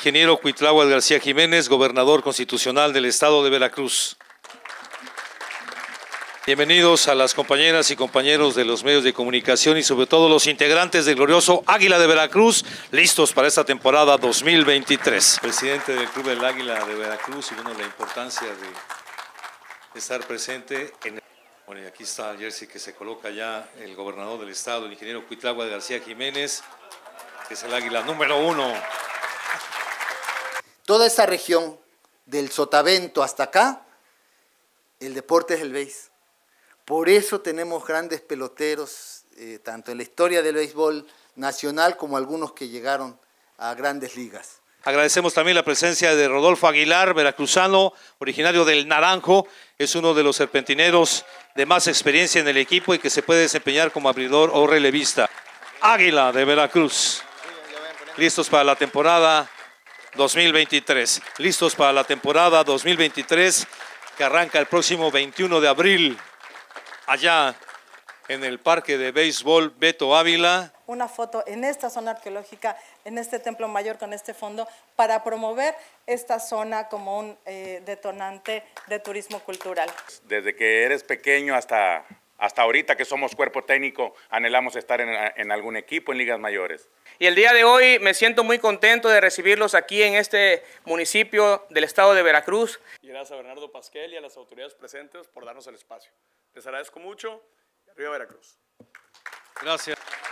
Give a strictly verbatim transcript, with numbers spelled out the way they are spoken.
Ingeniero Cuitláhuac García Jiménez, gobernador constitucional del estado de Veracruz. Bienvenidos a las compañeras y compañeros de los medios de comunicación y sobre todo los integrantes del glorioso Águila de Veracruz, listos para esta temporada dos mil veintitrés. Presidente del Club del Águila de Veracruz, y bueno, la importancia de estar presente en el... Bueno, y aquí está el jersey que se coloca ya el gobernador del estado, el ingeniero Cuitláhuac García Jiménez, que es el Águila número uno. Toda esa región, del Sotavento hasta acá, el deporte es el béis. Por eso tenemos grandes peloteros, eh, tanto en la historia del béisbol nacional como algunos que llegaron a grandes ligas. Agradecemos también la presencia de Rodolfo Aguilar, veracruzano, originario del Naranjo. Es uno de los serpentineros de más experiencia en el equipo y que se puede desempeñar como abridor o relevista. Águila de Veracruz. Listos para la temporada dos mil veintitrés. Listos para la temporada dos mil veintitrés que arranca el próximo veintiuno de abril. Allá en el Parque de Béisbol Beto Ávila. Una foto en esta zona arqueológica, en este templo mayor con este fondo, para promover esta zona como un eh, detonante de turismo cultural. Desde que eres pequeño hasta, hasta ahorita que somos cuerpo técnico, anhelamos estar en, en algún equipo en ligas mayores. Y el día de hoy me siento muy contento de recibirlos aquí en este municipio del estado de Veracruz. Y gracias a Bernardo Pasquel y a las autoridades presentes por darnos el espacio. Les agradezco mucho. Arriba Veracruz. Gracias.